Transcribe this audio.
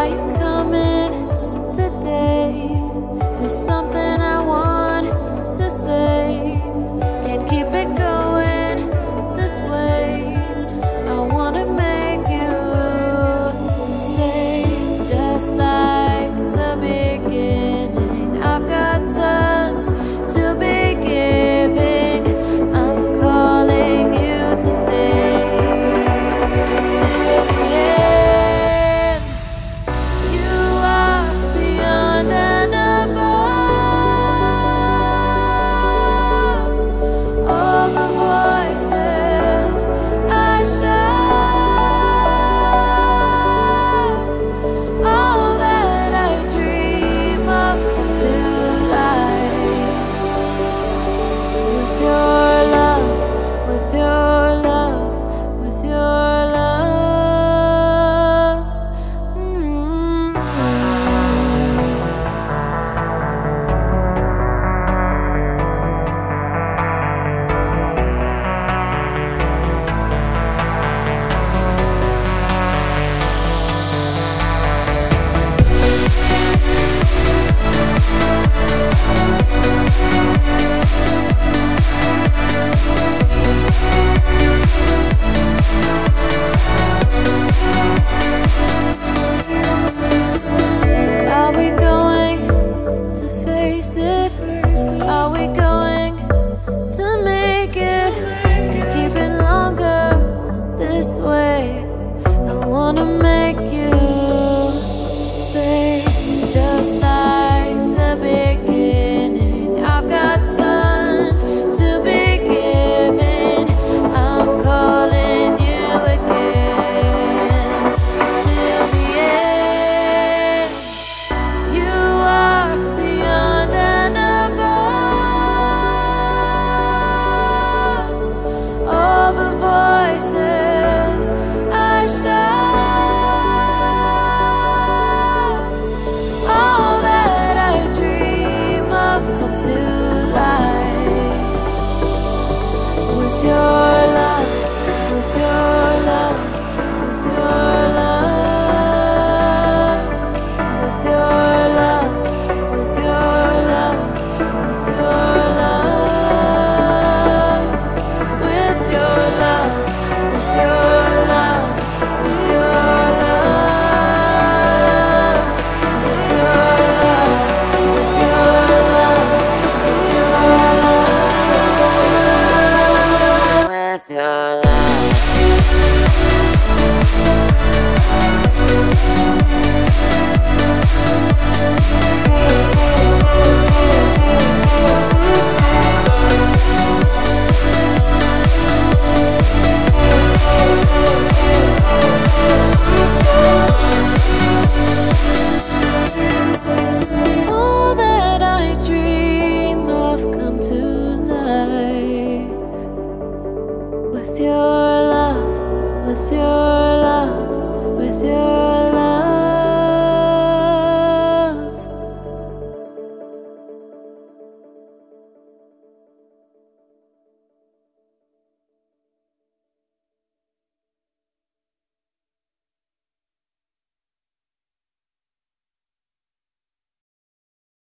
Are you coming today? There's something I want to say. Can't keep it going this way. I wanna make you stay just like the beginning. I've got tons to be giving. I'm calling you today to the end. You are beyond and above all the voices I shout. All that I dream of come to life. With your love, with your love, with your love. Are we going to face it? Are we going to make it? Keep it longer this way. I wanna